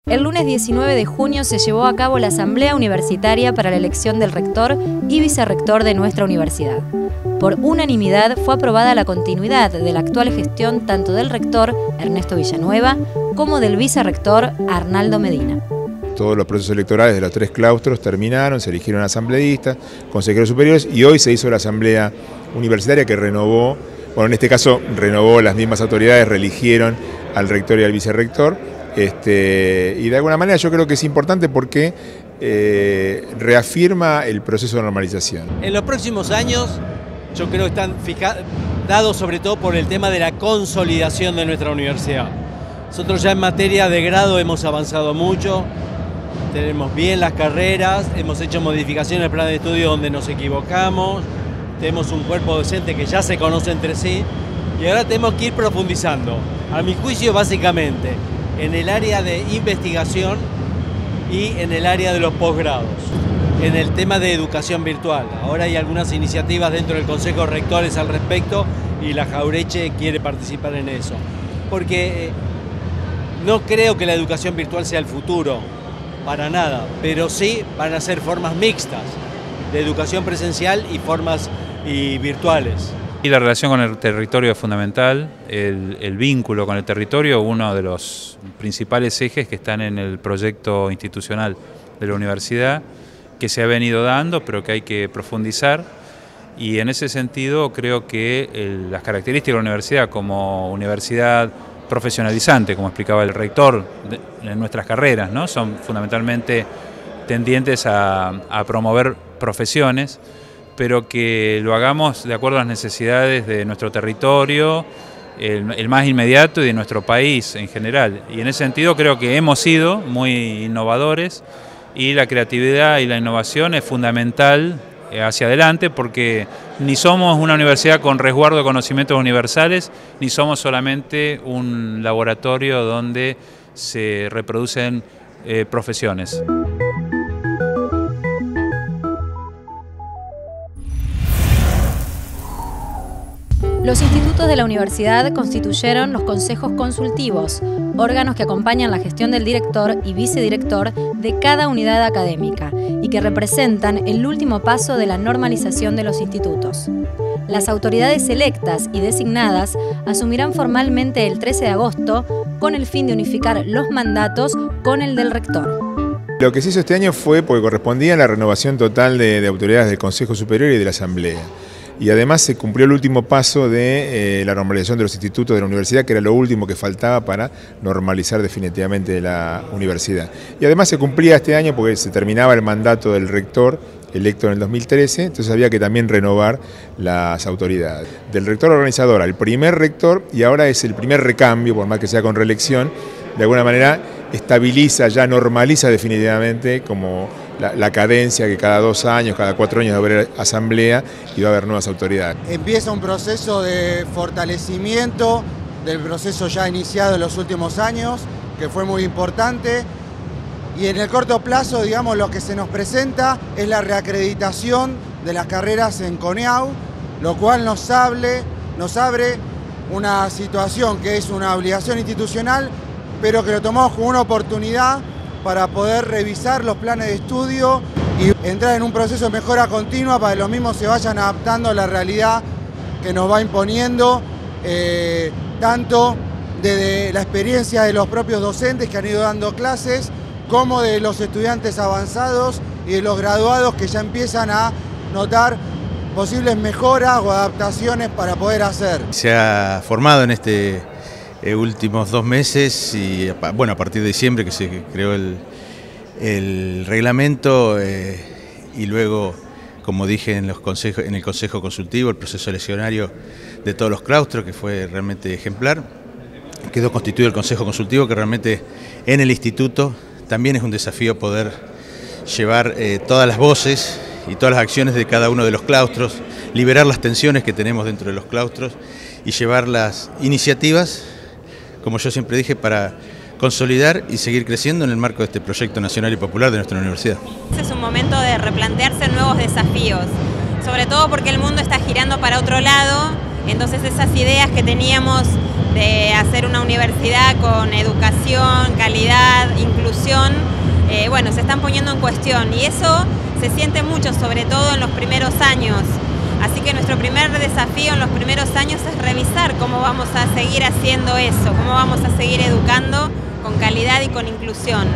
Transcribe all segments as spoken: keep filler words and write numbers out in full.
El lunes diecinueve de junio se llevó a cabo la Asamblea Universitaria para la elección del rector y vicerrector de nuestra universidad. Por unanimidad fue aprobada la continuidad de la actual gestión tanto del rector, Ernesto Villanueva, como del vicerrector, Arnaldo Medina. Todos los procesos electorales de los tres claustros terminaron, se eligieron asambleístas, consejeros superiores y hoy se hizo la Asamblea Universitaria que renovó, bueno, en este caso renovó las mismas autoridades, reeligieron al rector y al vicerrector. Este, y de alguna manera yo creo que es importante porque eh, reafirma el proceso de normalización. En los próximos años yo creo que están fijados, dados sobre todo por el tema de la consolidación de nuestra universidad. Nosotros ya en materia de grado hemos avanzado mucho, tenemos bien las carreras, hemos hecho modificaciones al plan de estudio donde nos equivocamos, tenemos un cuerpo docente que ya se conoce entre sí y ahora tenemos que ir profundizando. A mi juicio básicamente en el área de investigación y en el área de los posgrados, en el tema de educación virtual. Ahora hay algunas iniciativas dentro del Consejo de Rectores al respecto y la Jaureche quiere participar en eso. Porque no creo que la educación virtual sea el futuro, para nada, pero sí van a ser formas mixtas de educación presencial y formas y virtuales. Y la relación con el territorio es fundamental, el, el vínculo con el territorio, uno de los principales ejes que están en el proyecto institucional de la universidad, que se ha venido dando, pero que hay que profundizar. Y en ese sentido creo que el, las características de la universidad como universidad profesionalizante, como explicaba el rector, de, en nuestras carreras, ¿no? Son fundamentalmente tendientes a, a promover profesiones, pero que lo hagamos de acuerdo a las necesidades de nuestro territorio, el, el más inmediato y de nuestro país en general. Y en ese sentido creo que hemos sido muy innovadores y la creatividad y la innovación es fundamental hacia adelante porque ni somos una universidad con resguardo de conocimientos universales, ni somos solamente un laboratorio donde se reproducen eh, profesiones. Los institutos de la universidad constituyeron los consejos consultivos, órganos que acompañan la gestión del director y vicedirector de cada unidad académica y que representan el último paso de la normalización de los institutos. Las autoridades electas y designadas asumirán formalmente el trece de agosto con el fin de unificar los mandatos con el del rector. Lo que se hizo este año fue porque correspondía a la renovación total de, de autoridades del Consejo Superior y de la Asamblea. Y además se cumplió el último paso de eh, la normalización de los institutos de la universidad, que era lo último que faltaba para normalizar definitivamente la universidad. Y además se cumplía este año porque se terminaba el mandato del rector electo en el dos mil trece, entonces había que también renovar las autoridades. Del rector organizador al primer rector, y ahora es el primer recambio, por más que sea con reelección, de alguna manera estabiliza, ya normaliza definitivamente como la, la cadencia que cada dos años, cada cuatro años va a haber asamblea y va a haber nuevas autoridades. Empieza un proceso de fortalecimiento del proceso ya iniciado en los últimos años, que fue muy importante. Y en el corto plazo, digamos, lo que se nos presenta es la reacreditación de las carreras en CONEAU, lo cual nos abre, nos abre una situación que es una obligación institucional, pero que lo tomamos como una oportunidad para poder revisar los planes de estudio y entrar en un proceso de mejora continua para que los mismos se vayan adaptando a la realidad que nos va imponiendo, eh, tanto desde la experiencia de los propios docentes que han ido dando clases, como de los estudiantes avanzados y de los graduados que ya empiezan a notar posibles mejoras o adaptaciones para poder hacer. Se ha formado en este eh, últimos dos meses y bueno, a partir de diciembre que se creó el, el reglamento eh, y luego, como dije en, los consejos, en el Consejo Consultivo, el proceso eleccionario de todos los claustros que fue realmente ejemplar. Quedó constituido el Consejo Consultivo que realmente en el instituto también es un desafío poder llevar eh, todas las voces y todas las acciones de cada uno de los claustros, liberar las tensiones que tenemos dentro de los claustros y llevar las iniciativas, como yo siempre dije, para consolidar y seguir creciendo en el marco de este proyecto nacional y popular de nuestra universidad. Es un momento de replantearse nuevos desafíos, sobre todo porque el mundo está girando para otro lado, entonces esas ideas que teníamos de hacer una universidad con educación, calidad, inclusión, inclusión, eh, bueno, se están poniendo en cuestión y eso se siente mucho, sobre todo en los primeros años. Así que nuestro primer desafío en los primeros años es revisar cómo vamos a seguir haciendo eso, cómo vamos a seguir educando con calidad y con inclusión.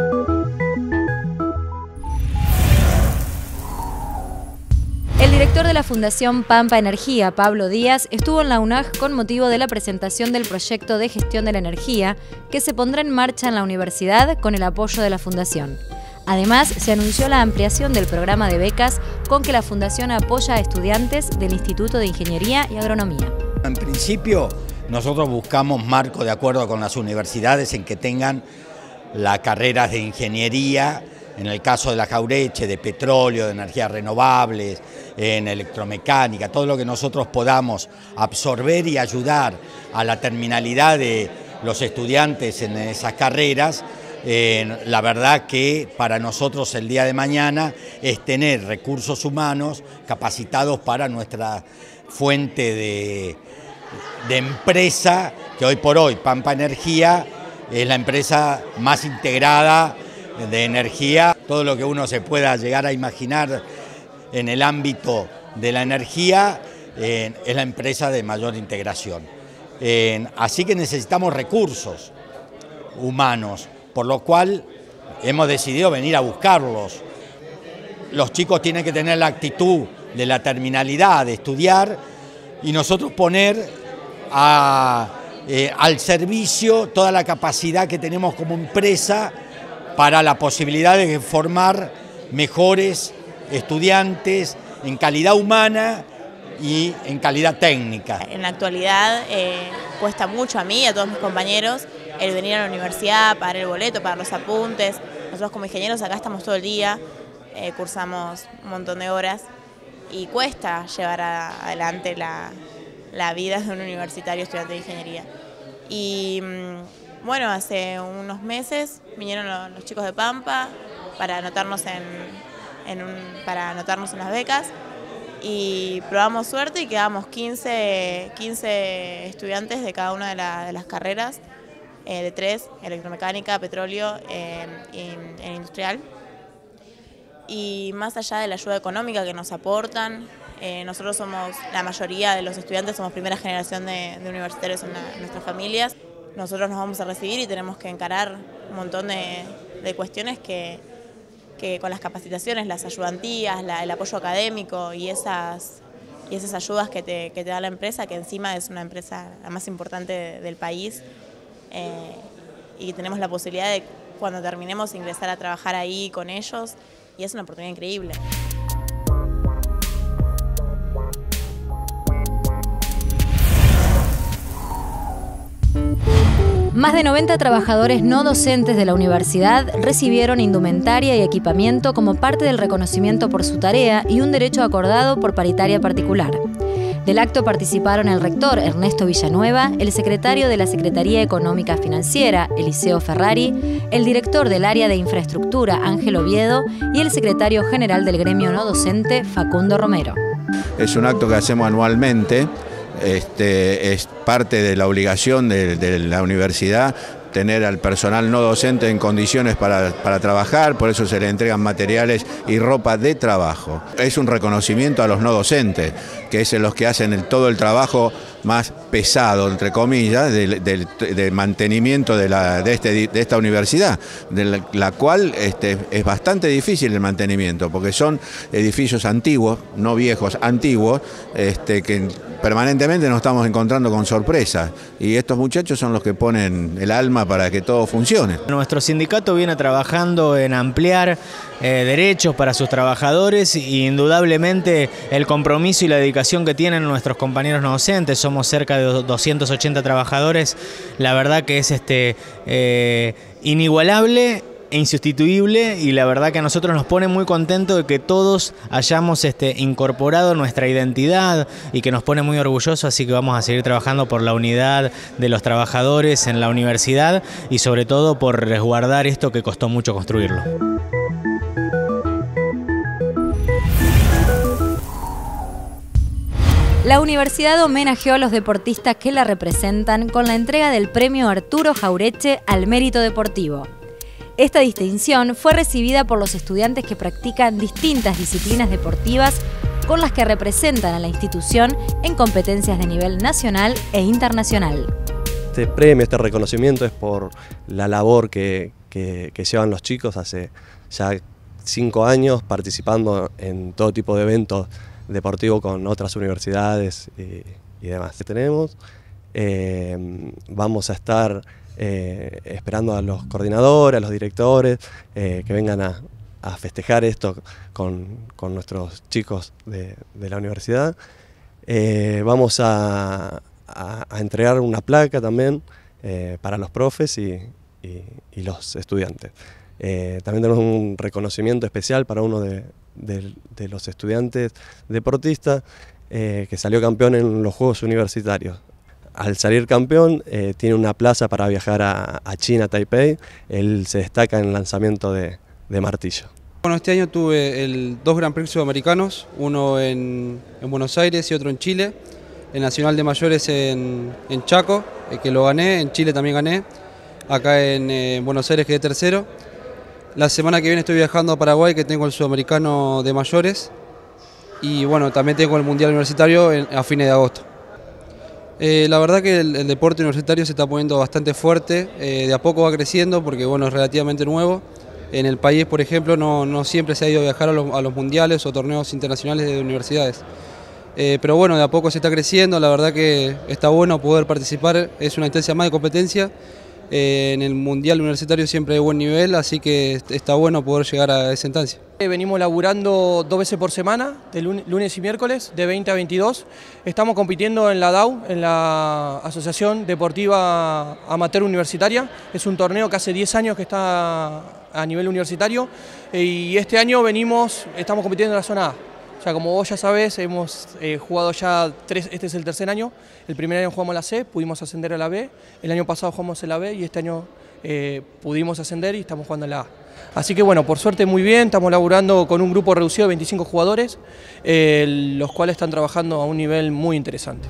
El director de la Fundación Pampa Energía, Pablo Díaz, estuvo en la U N A G con motivo de la presentación del proyecto de gestión de la energía que se pondrá en marcha en la universidad con el apoyo de la Fundación. Además, se anunció la ampliación del programa de becas con que la Fundación apoya a estudiantes del Instituto de Ingeniería y Agronomía. En principio, nosotros buscamos marco de acuerdo con las universidades en que tengan las carreras de ingeniería, en el caso de la Jauretche, de petróleo, de energías renovables, en electromecánica, todo lo que nosotros podamos absorber y ayudar a la terminalidad de los estudiantes en esas carreras. Eh, la verdad que para nosotros el día de mañana es tener recursos humanos capacitados para nuestra fuente de, de empresa, que hoy por hoy Pampa Energía es la empresa más integrada de energía. Todo lo que uno se pueda llegar a imaginar en el ámbito de la energía eh, es la empresa de mayor integración. Eh, así que necesitamos recursos humanos, por lo cual hemos decidido venir a buscarlos. Los chicos tienen que tener la actitud de la terminalidad, de estudiar, y nosotros poner a, eh, al servicio toda la capacidad que tenemos como empresa para la posibilidad de formar mejores estudiantes en calidad humana y en calidad técnica. En la actualidad eh, cuesta mucho a mí y a todos mis compañeros el venir a la universidad, pagar el boleto, pagar los apuntes. Nosotros como ingenieros acá estamos todo el día, eh, cursamos un montón de horas y cuesta llevar a, adelante la, la vida de un universitario estudiante de ingeniería. Y bueno, hace unos meses vinieron los, los chicos de Pampa para anotarnos en, en, un, para anotarnos en las becas y probamos suerte y quedamos quince, quince estudiantes de cada una de, la, de las carreras. Eh, de tres, electromecánica, petróleo eh, y, e industrial. Y más allá de la ayuda económica que nos aportan, eh, nosotros somos, la mayoría de los estudiantes somos primera generación de, de universitarios en, la, en nuestras familias. Nosotros nos vamos a recibir y tenemos que encarar un montón de, de cuestiones que, que con las capacitaciones, las ayudantías, la, el apoyo académico y esas, y esas ayudas que te, que te da la empresa, que encima es una empresa la más importante de, del país, Eh, y tenemos la posibilidad de, cuando terminemos, ingresar a trabajar ahí con ellos y es una oportunidad increíble. Más de noventa trabajadores no docentes de la universidad recibieron indumentaria y equipamiento como parte del reconocimiento por su tarea y un derecho acordado por paritaria particular. Del acto participaron el rector Ernesto Villanueva, el secretario de la Secretaría Económica Financiera, Eliseo Ferrari, el director del área de infraestructura, Ángel Oviedo, y el secretario general del gremio no docente, Facundo Romero. Es un acto que hacemos anualmente, este, es parte de la obligación de, de la universidad tener al personal no docente en condiciones para, para trabajar, por eso se le entregan materiales y ropa de trabajo. Es un reconocimiento a los no docentes, que es los que hacen el, todo el trabajo más pesado, entre comillas, del, del, del mantenimiento de, la, de, este, de esta universidad, de la, la cual este, es bastante difícil el mantenimiento, porque son edificios antiguos, no viejos, antiguos, este, que permanentemente nos estamos encontrando con sorpresas, y estos muchachos son los que ponen el alma para que todo funcione. Nuestro sindicato viene trabajando en ampliar eh, derechos para sus trabajadores y indudablemente el compromiso y la dedicación que tienen nuestros compañeros no docentes, somos cerca de doscientos ochenta trabajadores, la verdad que es este, eh, inigualable e insustituible, y la verdad que a nosotros nos pone muy contentos de que todos hayamos este, incorporado nuestra identidad y que nos pone muy orgullosos, así que vamos a seguir trabajando por la unidad de los trabajadores en la universidad y sobre todo por resguardar esto que costó mucho construirlo. La universidad homenajeó a los deportistas que la representan con la entrega del premio Arturo Jauretche al mérito deportivo. Esta distinción fue recibida por los estudiantes que practican distintas disciplinas deportivas con las que representan a la institución en competencias de nivel nacional e internacional. Este premio, este reconocimiento es por la labor que, que, que llevan los chicos hace ya cinco años participando en todo tipo de eventos deportivos con otras universidades y, y demás. Tenemos, eh, vamos a estar eh, esperando a los coordinadores, a los directores, eh, que vengan a, a festejar esto con, con nuestros chicos de, de la universidad. Eh, vamos a A, a entregar una placa también eh, para los profes y, y, y los estudiantes. Eh, también tenemos un reconocimiento especial para uno de, de, de los estudiantes deportistas eh, que salió campeón en los Juegos Universitarios. Al salir campeón eh, tiene una plaza para viajar a, a China, Taipei. Él se destaca en el lanzamiento de, de martillo. Bueno, este año tuve el, dos Grand Prix sudamericanos, uno en, en Buenos Aires y otro en Chile. El Nacional de Mayores en, en Chaco, eh, que lo gané, en Chile también gané, acá en eh, Buenos Aires quedé tercero. La semana que viene estoy viajando a Paraguay, que tengo el Sudamericano de Mayores, y bueno, también tengo el Mundial Universitario en, a fines de agosto. Eh, la verdad que el, el deporte universitario se está poniendo bastante fuerte, eh, de a poco va creciendo porque bueno, es relativamente nuevo. En el país, por ejemplo, no, no siempre se ha ido a viajar a los, a los mundiales o torneos internacionales de universidades. Eh, pero bueno, de a poco se está creciendo, la verdad que está bueno poder participar, es una instancia más de competencia. Eh, en el Mundial Universitario siempre hay buen nivel, así que está bueno poder llegar a esa instancia. Venimos laburando dos veces por semana, de lunes y miércoles, de veinte a veintidós. Estamos compitiendo en la D A U, en la Asociación Deportiva Amateur Universitaria. Es un torneo que hace diez años que está a nivel universitario y este año venimos, estamos compitiendo en la zona A. O sea, como vos ya sabés, hemos eh, jugado ya tres, este es el tercer año. El primer año jugamos la C, pudimos ascender a la B. El año pasado jugamos en la B y este año eh, pudimos ascender y estamos jugando en la A. Así que bueno, por suerte muy bien, estamos laburando con un grupo reducido de veinticinco jugadores, eh, los cuales están trabajando a un nivel muy interesante.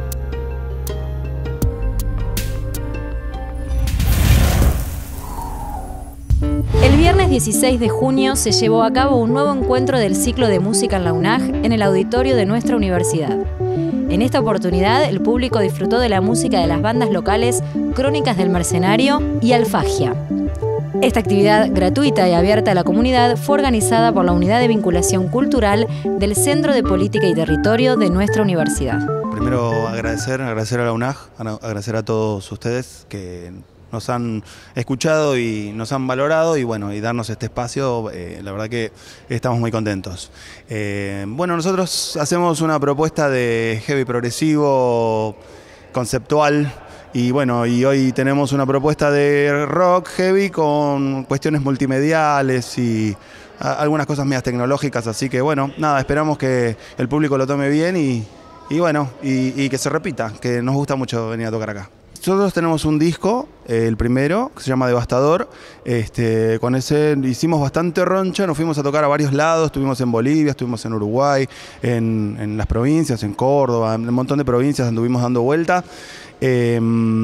El viernes dieciséis de junio se llevó a cabo un nuevo encuentro del ciclo de música en la UNAG en el auditorio de nuestra universidad. En esta oportunidad, el público disfrutó de la música de las bandas locales Crónicas del Mercenario y Alfagia. Esta actividad gratuita y abierta a la comunidad fue organizada por la Unidad de Vinculación Cultural del Centro de Política y Territorio de nuestra universidad. Primero agradecer, agradecer a la UNAG, agradecer a todos ustedes que nos han escuchado y nos han valorado y bueno, y darnos este espacio, eh, la verdad que estamos muy contentos. Eh, bueno, nosotros hacemos una propuesta de heavy progresivo conceptual y bueno, y hoy tenemos una propuesta de rock heavy con cuestiones multimediales y a, algunas cosas medias tecnológicas, así que bueno, nada, esperamos que el público lo tome bien y, y bueno, y, y que se repita, que nos gusta mucho venir a tocar acá. Nosotros tenemos un disco, eh, el primero, que se llama Devastador. Este, con ese hicimos bastante roncha, nos fuimos a tocar a varios lados, estuvimos en Bolivia, estuvimos en Uruguay, en, en las provincias, en Córdoba, en un montón de provincias anduvimos dando vuelta. Eh,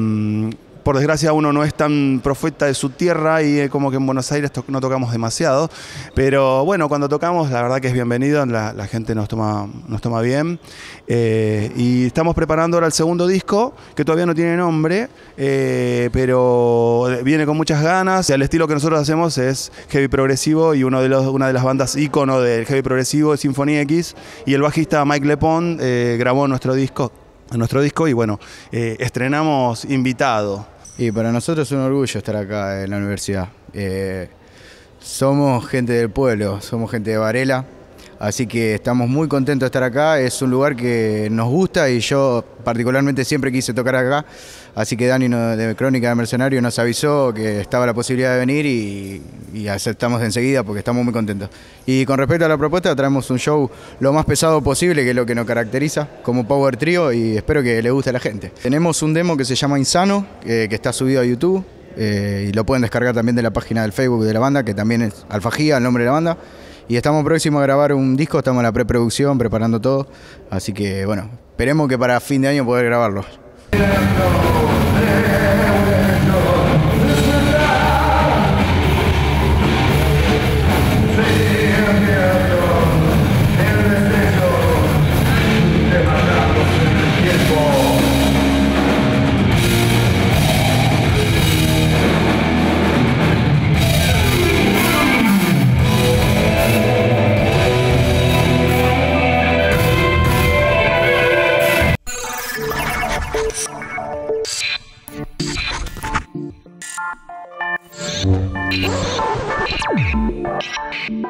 por desgracia uno no es tan profeta de su tierra y eh, como que en Buenos Aires to no tocamos demasiado, pero bueno, cuando tocamos la verdad que es bienvenido, la, la gente nos toma, nos toma bien. Eh, y estamos preparando ahora el segundo disco, que todavía no tiene nombre, eh, pero viene con muchas ganas. El estilo que nosotros hacemos es heavy progresivo y uno de los, una de las bandas ícono del heavy progresivo es Symphony X, y el bajista Mike Lepon eh, grabó nuestro disco, nuestro disco y bueno, eh, estrenamos Invitado. Y para nosotros es un orgullo estar acá en la universidad. Eh, somos gente del pueblo, somos gente de Varela, así que estamos muy contentos de estar acá. Es un lugar que nos gusta y yo particularmente siempre quise tocar acá, así que Dani de Crónica del Mercenario nos avisó que estaba la posibilidad de venir y, y aceptamos de enseguida porque estamos muy contentos. Y con respecto a la propuesta, traemos un show lo más pesado posible, que es lo que nos caracteriza como Power Trio, y espero que le guste a la gente. Tenemos un demo que se llama Insano, eh, que está subido a YouTube, eh, y lo pueden descargar también de la página del Facebook de la banda, que también es Alfagia, el nombre de la banda. Y estamos próximos a grabar un disco, estamos en la preproducción, preparando todo. Así que bueno, esperemos que para fin de año poder grabarlo. Thank you.